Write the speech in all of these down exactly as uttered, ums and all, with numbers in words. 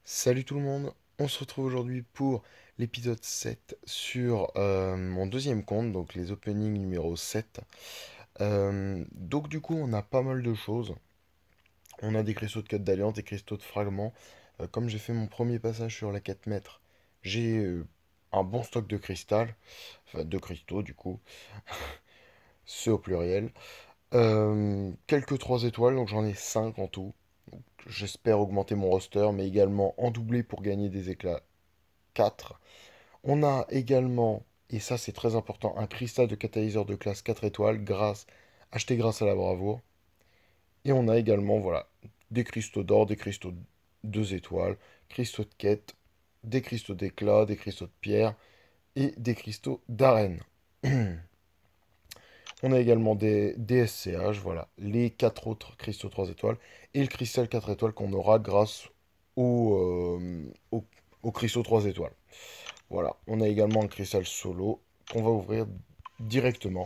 Salut tout le monde, on se retrouve aujourd'hui pour l'épisode sept sur euh, mon deuxième compte, donc les openings numéro sept. Euh, donc du coup on a pas mal de choses. On a des cristaux de quête d'alliance, des cristaux de fragments. Euh, comme j'ai fait mon premier passage sur la quatre mètres, j'ai euh, un bon stock de cristal, enfin de cristaux du coup, c'est au pluriel. Euh, quelques trois étoiles, donc j'en ai cinq en tout. J'espère augmenter mon roster, mais également en doubler pour gagner des éclats quatre. On a également, et ça c'est très important, un cristal de catalyseur de classe quatre étoiles, grâce, acheté grâce à la bravoure. Et on a également, voilà, des cristaux d'or, des cristaux deux étoiles, cristaux de quête, des cristaux d'éclat, des cristaux de pierre et des cristaux d'arène. On a également des, des S C H, voilà, les quatre autres cristaux trois étoiles et le cristal quatre étoiles qu'on aura grâce au, euh, au, au cristaux trois étoiles. Voilà, on a également un cristal solo qu'on va ouvrir directement.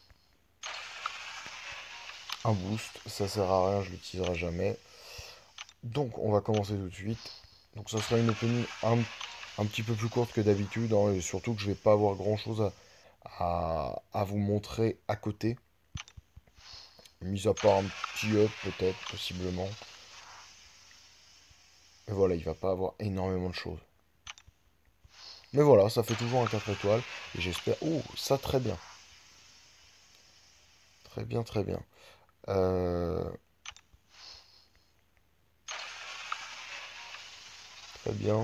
Un boost, ça sert à rien, je l'utiliserai jamais. Donc on va commencer tout de suite. Donc ça sera une opening un, un petit peu plus courte que d'habitude, hein, et surtout que je vais pas avoir grand chose à, à, à vous montrer à côté. Mis à part un petit up peut-être, possiblement. Et voilà, il va pas avoir énormément de choses. Mais voilà, ça fait toujours un quatre étoiles. Et j'espère... Oh, ça très bien. Très bien, très bien. Euh, Très bien.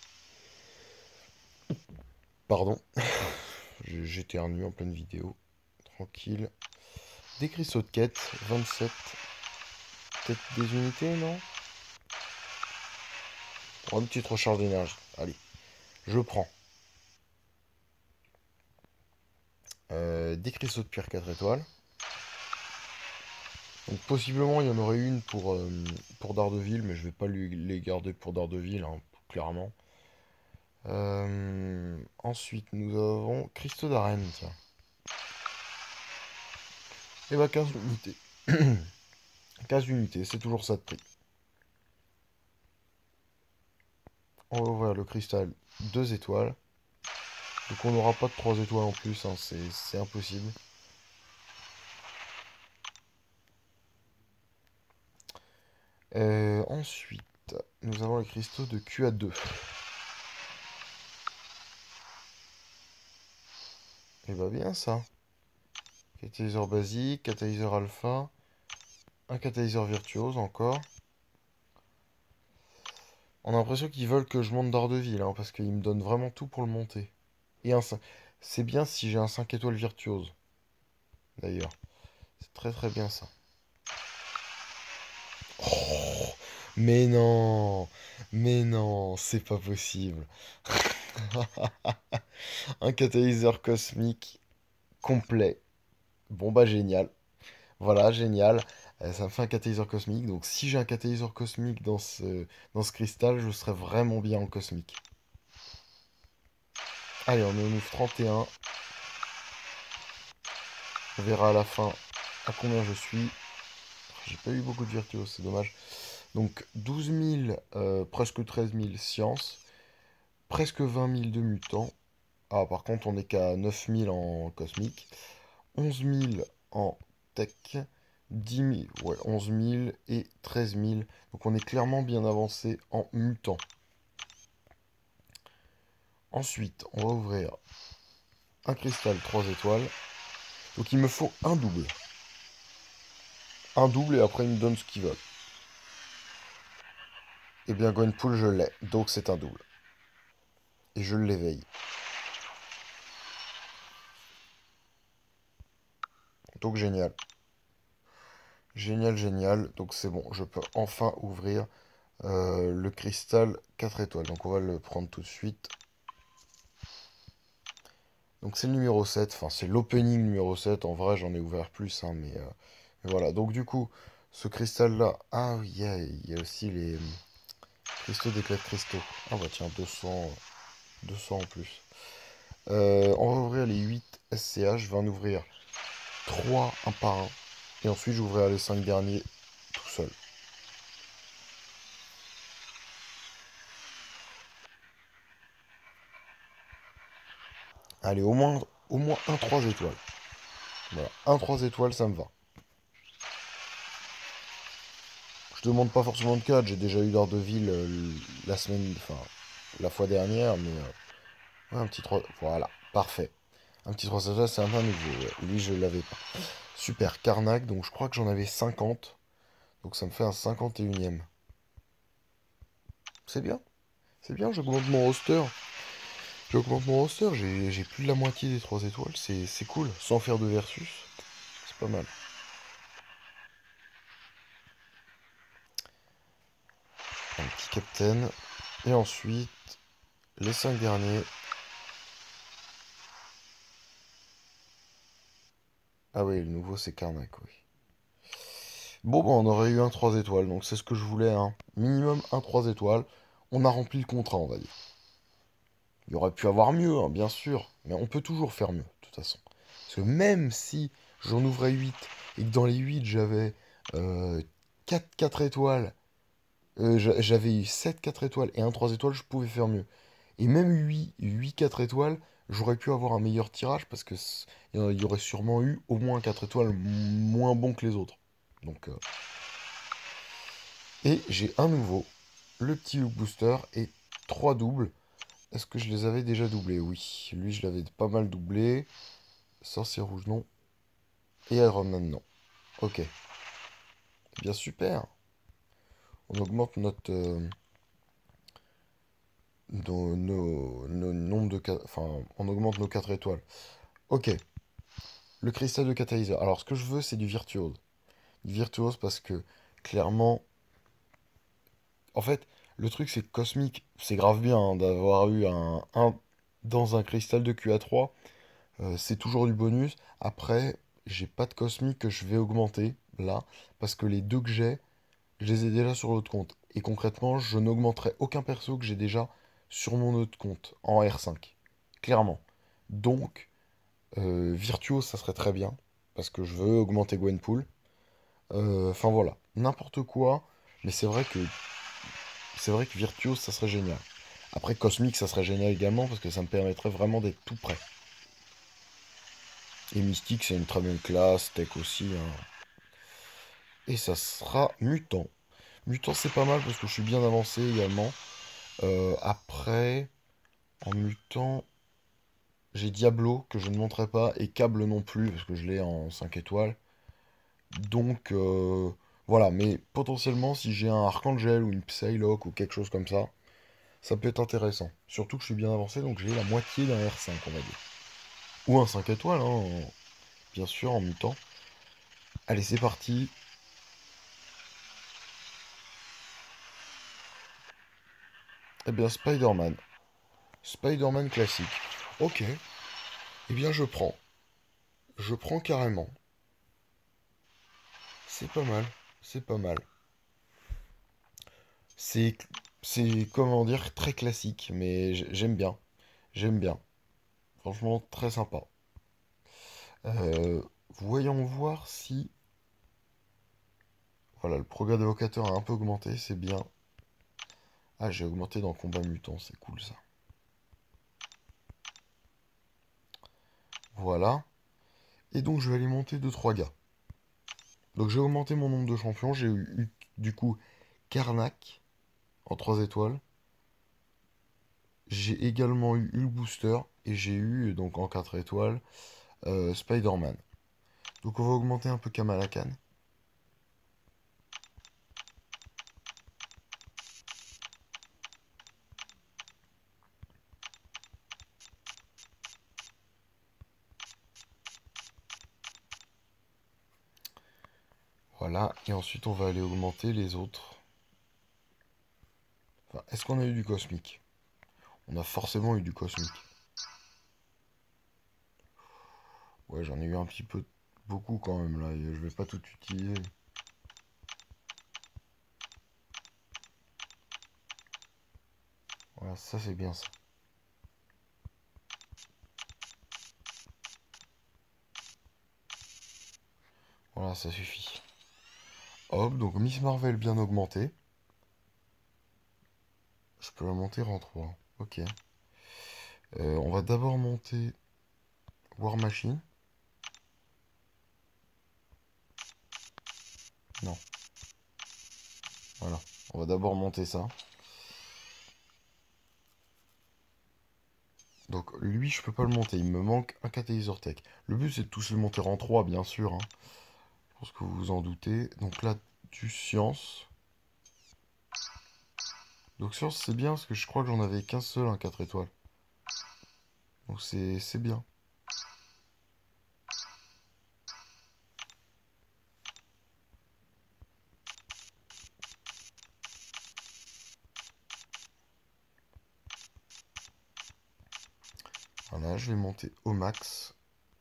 Pardon. J'éternue en pleine vidéo. Tranquille. Des cristaux de quête, vingt-sept. Peut-être des unités, non? Pour une petite recharge d'énergie. Allez, je prends. Euh, des cristaux de pierre quatre étoiles. Donc possiblement il y en aurait une pour, euh, pour Daredevil, mais je vais pas lui- les garder pour Daredevil, hein, clairement. Euh, ensuite nous avons cristaux d'arène, tiens. Et bah quinze unités. quinze unités, c'est toujours ça de prix. On va ouvrir le cristal deux étoiles. Donc on n'aura pas de trois étoiles en plus, hein, c'est c'est impossible. Euh, ensuite, nous avons les cristaux de Q A deux. Et bah bien ça. Catalyseur basique, catalyseur alpha, un catalyseur virtuose encore. On a l'impression qu'ils veulent que je monte Daredevil, hein, parce qu'ils me donnent vraiment tout pour le monter. Et un cinq. C'est bien si j'ai un cinq étoiles virtuose, d'ailleurs. C'est très très bien ça. Oh, mais non, mais non, c'est pas possible. Un catalyseur cosmique complet. Bon bah génial. Voilà, génial. Euh, ça me fait un catalyseur cosmique. Donc si j'ai un catalyseur cosmique dans ce, dans ce cristal, je serais vraiment bien en cosmique. Allez, on est au neuf trente et un. On verra à la fin à combien je suis. J'ai pas eu beaucoup de virtuose, c'est dommage. Donc douze mille, euh, presque treize mille sciences, presque vingt mille de mutants. Ah, par contre, on n'est qu'à neuf mille en cosmique, onze mille en tech, dix mille, ouais, onze mille et treize mille. Donc on est clairement bien avancé en mutant. Ensuite, on va ouvrir un cristal trois étoiles. Donc il me faut un double. Un double et après il me donne ce qu'il veut. Et bien Gwenpool, je l'ai. Donc c'est un double. Et je l'éveille. Donc génial. Génial, génial. Donc c'est bon, je peux enfin ouvrir euh, le cristal quatre étoiles. Donc on va le prendre tout de suite. Donc c'est le numéro sept. Enfin, c'est l'opening numéro sept. En vrai, j'en ai ouvert plus, hein, mais, euh, mais voilà. Donc du coup, ce cristal-là... Ah oui, il y a, il y a aussi les euh, cristaux d'éclat de cristaux. Ah bah tiens, deux cents, deux cents en plus. Euh, on va ouvrir les huit S C H. Je vais en ouvrir trois un par un. Et ensuite, j'ouvrirai les cinq derniers tout seul. Allez, au moins, au moins un trois étoiles. Voilà, un trois étoiles, ça me va. Je demande pas forcément de quatre, j'ai déjà eu Daredevil euh, la semaine, enfin, la fois dernière, mais euh, ouais, un petit trois, voilà, parfait. Un petit trois étoiles, c'est un peu nouveau, ouais. Lui, je l'avais pas. Super, Karnak, donc je crois que j'en avais cinquante, donc ça me fait un cinquante et unième. C'est bien, c'est bien, j'augmente mon roster. J'augmente mon roster, j'ai j'ai plus de la moitié des trois étoiles, c'est c'est cool, sans faire de versus, c'est pas mal. Un petit captain, et ensuite, les cinq derniers. Ah oui, le nouveau c'est Karnak, oui. Bon, bah, on aurait eu un trois étoiles, donc c'est ce que je voulais, hein. Minimum un trois étoiles. On a rempli le contrat, on va dire. Il y aurait pu avoir mieux, hein, bien sûr, mais on peut toujours faire mieux, de toute façon. Parce que même si j'en ouvrais huit et que dans les huit j'avais euh, quatre 4 étoiles, euh, j'a- j'avais eu sept quatre étoiles et un trois étoiles, je pouvais faire mieux. Et même huit huit quatre étoiles, j'aurais pu avoir un meilleur tirage parce que c- il y aurait sûrement eu au moins quatre étoiles moins bon que les autres. Donc, euh, et j'ai un nouveau, le petit look booster et trois doubles. Est-ce que je les avais déjà doublés? Oui, lui je l'avais pas mal doublé. Sorcier rouge non. Et Iron Man non. Ok. Eh bien super. On augmente notre euh, nos, nos, nos nombres de ca- enfin on augmente nos quatre étoiles. Ok. Le cristal de catalyseur. Alors ce que je veux c'est du virtuose. Du virtuose parce que clairement en fait le truc c'est que cosmique c'est grave bien hein, d'avoir eu un, un dans un cristal de Q A trois. Euh, c'est toujours du bonus. Après, j'ai pas de cosmique que je vais augmenter là, parce que les deux que j'ai, je les ai déjà sur l'autre compte. Et concrètement, je n'augmenterai aucun perso que j'ai déjà sur mon autre compte, en R cinq. Clairement. Donc, euh, Virtuos, ça serait très bien, parce que je veux augmenter Gwenpool. Euh, Enfin voilà, n'importe quoi. Mais c'est vrai que c'est vrai que Virtuos, ça serait génial. Après, Cosmic, ça serait génial également, parce que ça me permettrait vraiment d'être tout prêt. Et Mystique, c'est une très bonne classe, Tech aussi, hein. Et ça sera Mutant. Mutant, c'est pas mal parce que je suis bien avancé également. Euh, après, en Mutant, j'ai Diablo que je ne montrerai pas et Câble non plus parce que je l'ai en cinq étoiles. Donc, euh, voilà. Mais potentiellement, si j'ai un Archangel ou une Psylocke ou quelque chose comme ça, ça peut être intéressant. Surtout que je suis bien avancé, donc j'ai la moitié d'un R cinq, on va dire. Ou un cinq étoiles, hein, bien sûr, en Mutant. Allez, c'est parti. Eh bien, Spider-Man. Spider-Man classique. Ok. Eh bien, je prends. Je prends carrément. C'est pas mal. C'est pas mal. C'est, c'est, comment dire, très classique, mais j- j'aime bien. J'aime bien. Franchement, très sympa. Euh, Voyons voir si... Voilà, le progrès d'évocateur a un peu augmenté, c'est bien. Ah, j'ai augmenté dans combat mutant, c'est cool ça. Voilà. Et donc, je vais aller monter deux trois gars. Donc, j'ai augmenté mon nombre de champions. J'ai eu, eu, du coup, Karnak en trois étoiles. J'ai également eu Hulk Booster et j'ai eu, donc en quatre étoiles, euh, Spider-Man. Donc on va augmenter un peu Kamala Khan. Voilà, et ensuite on va aller augmenter les autres. Enfin, est-ce qu'on a eu du cosmique? On a forcément eu du cosmique. Ouais, j'en ai eu un petit peu, beaucoup quand même là, et je vais pas tout utiliser. Voilà, ça c'est bien ça. Voilà, ça suffit. Hop, donc Miss Marvel bien augmentée. Je peux la monter en trois. Ok. Euh, on va d'abord monter War Machine. Non. Voilà. On va d'abord monter ça. Donc lui, je peux pas le monter. Il me manque un catalyseur tech. Le but, c'est de tous les monter en trois, bien sûr. Hein. Je pense que vous vous en doutez. Donc là, du science. Donc science, c'est bien, parce que je crois que j'en avais qu'un seul, un quatre étoiles. Donc c'est c'est bien. Voilà, je vais monter au max.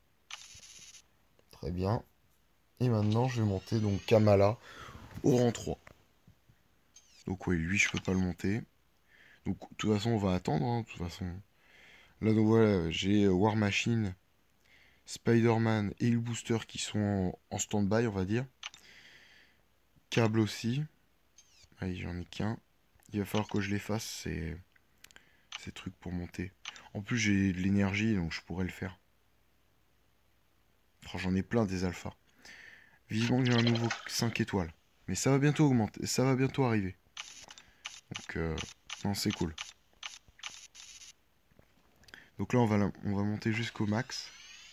Très bien. Et maintenant, je vais monter donc Kamala au rang trois. Donc oui, lui, je peux pas le monter. Donc de toute façon, on va attendre. Hein, de toute façon. Là, donc voilà, j'ai euh, War Machine, Spider-Man et le Booster qui sont en, en stand-by, on va dire. Câble aussi. Allez, j'en ai qu'un. Il va falloir que je les fasse, ces, ces trucs pour monter. En plus, j'ai de l'énergie, donc je pourrais le faire. Enfin, j'en ai plein des alphas. Vivement que j'ai un nouveau cinq étoiles. Mais ça va bientôt augmenter, ça va bientôt arriver. Donc, euh, non, c'est cool. Donc là, on va, on va monter jusqu'au max.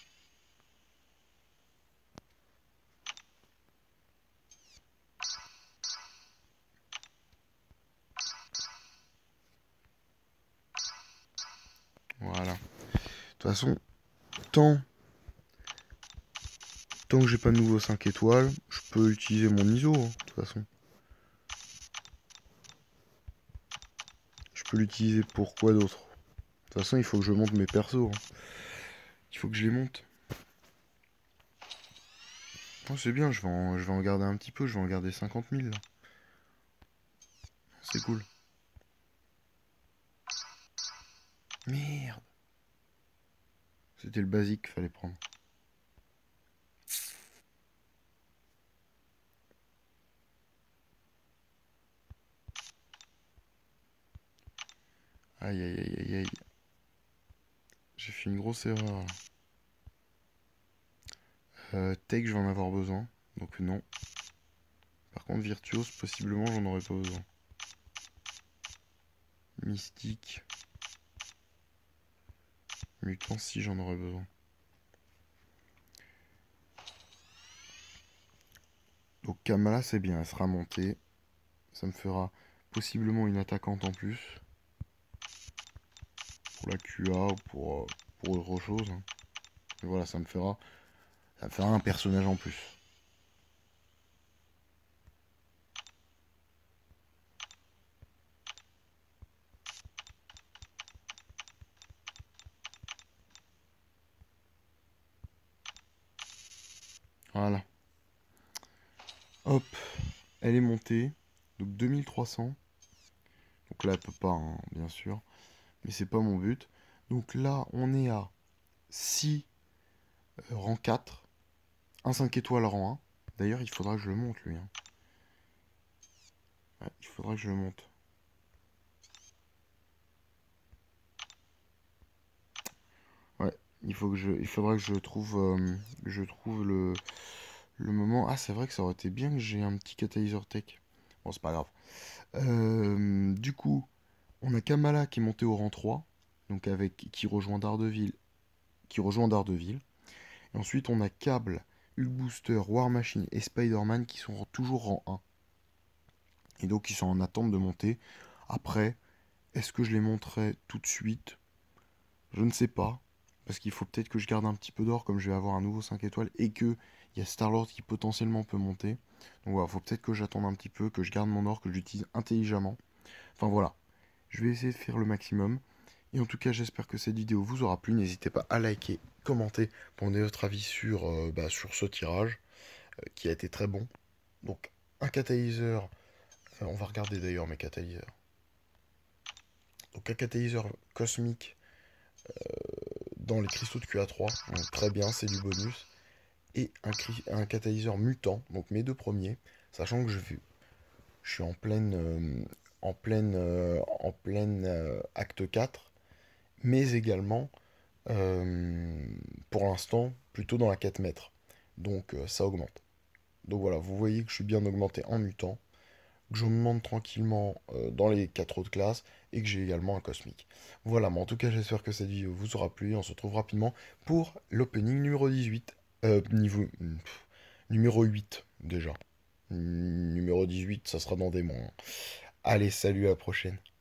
Voilà. De toute façon, tant, tant que j'ai pas de nouveau cinq étoiles, je peux utiliser mon I S O, hein, de toute façon. Je peux l'utiliser pour quoi d'autre? De toute façon, il faut que je monte mes persos. Hein. Il faut que je les monte. Oh, c'est bien, je vais, en, je vais en garder un petit peu, je vais en garder cinquante mille là. C'est cool. Merde. C'était le basique qu'il fallait prendre. Aïe aïe aïe aïe aïe. J'ai fait une grosse erreur. Euh, Tech, je vais en avoir besoin. Donc non. Par contre, Virtuose, possiblement, j'en aurais pas besoin. Mystique. Mutant, si j'en aurais besoin. Donc Kamala, c'est bien, elle sera montée. Ça me fera possiblement une attaquante en plus. Pour la Q A ou pour, euh, pour autre chose. Hein. Et voilà, ça me fera, ça me fera un personnage en plus. Voilà. Hop, elle est montée. Donc deux mille trois cents. Donc là, elle peut pas, hein, bien sûr. Mais c'est pas mon but. Donc là, on est à six euh, rang quatre. Un cinq étoiles rang un. D'ailleurs, il faudra que je le monte, lui. Hein. Ouais, il faudra que je le monte. Ouais, il faut que je, il faudra que je trouve, euh, je trouve le, le moment. Ah, c'est vrai que ça aurait été bien que j'ai un petit catalyseur tech. Bon, c'est pas grave. Euh, du coup, on a Kamala qui est monté au rang trois, donc avec qui rejoint Daredevil, qui rejoint Daredevil. Et ensuite, on a Cable, Hulk Booster, War Machine et Spider-Man qui sont toujours rang un. Et donc, ils sont en attente de monter. Après, est-ce que je les monterai tout de suite? Je ne sais pas. Parce qu'il faut peut-être que je garde un petit peu d'or comme je vais avoir un nouveau cinq étoiles et que il y a Star-Lord qui potentiellement peut monter. Donc voilà, faut peut-être que j'attende un petit peu, que je garde mon or, que je l'utilise intelligemment. Enfin voilà, je vais essayer de faire le maximum. Et en tout cas, j'espère que cette vidéo vous aura plu. N'hésitez pas à liker, commenter pour donner votre avis sur, euh, bah, sur ce tirage euh, qui a été très bon. Donc un catalyseur, euh, on va regarder d'ailleurs mes catalyseurs. Donc un catalyseur cosmique dans les cristaux de Q A trois, donc très bien, c'est du bonus. Et un, un catalyseur mutant, donc mes deux premiers, sachant que je, je suis en pleine, euh, en pleine, euh, en pleine euh, acte quatre, mais également Euh, pour l'instant, plutôt dans la quatre mètres. Donc euh, ça augmente. Donc voilà, vous voyez que je suis bien augmenté en mutant, que je monte tranquillement euh, dans les quatre autres classes et que j'ai également un cosmique. Voilà, mais en tout cas, j'espère que cette vidéo vous aura plu. On se retrouve rapidement pour l'opening numéro dix-huit. Euh, niveau, pff, numéro huit déjà. Numéro dix-huit, ça sera dans des mois, hein. Allez, salut, à la prochaine.